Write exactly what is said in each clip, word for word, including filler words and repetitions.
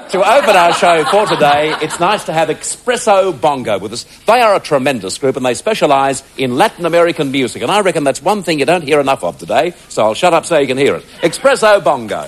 To open our show for today, it's nice to have Espresso Bongo with us. They are a tremendous group and they specialise in Latin American music. And I reckon that's one thing you don't hear enough of today, so I'll shut up so you can hear it. Espresso Bongo.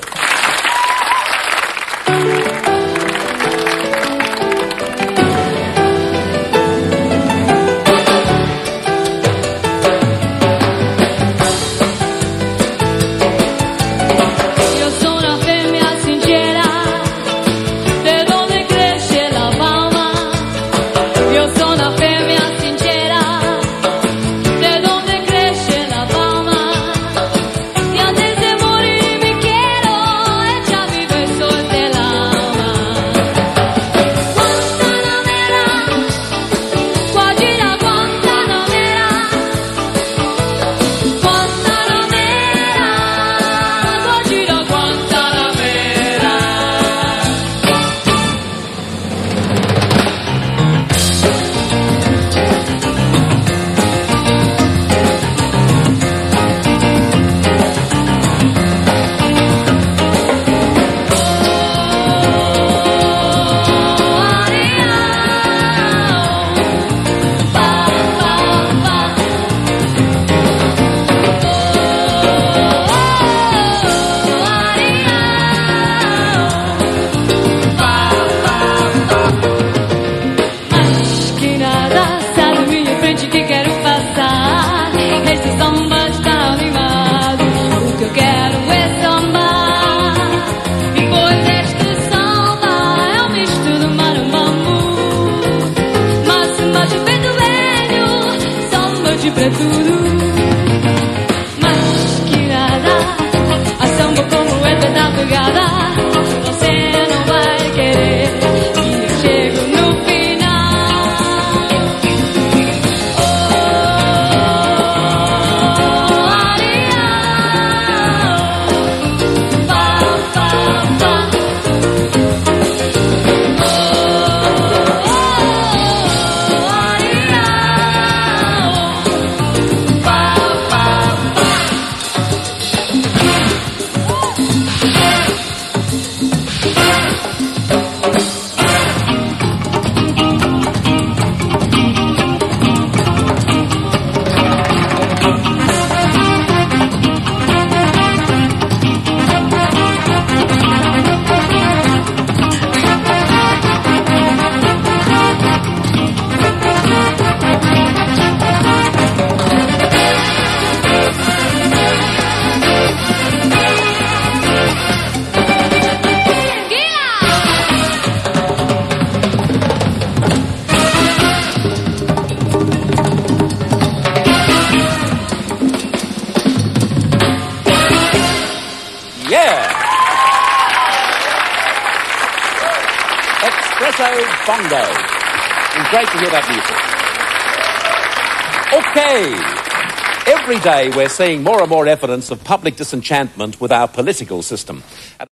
Pra tudo, mas que nada, a samba como é toda pegada, você não vai querer e eu chego no final. Oh, Ariel, pa, pa, pa. Yeah! Espresso Bongo. It's great to hear that music. Okay. Every day we're seeing more and more evidence of public disenchantment with our political system.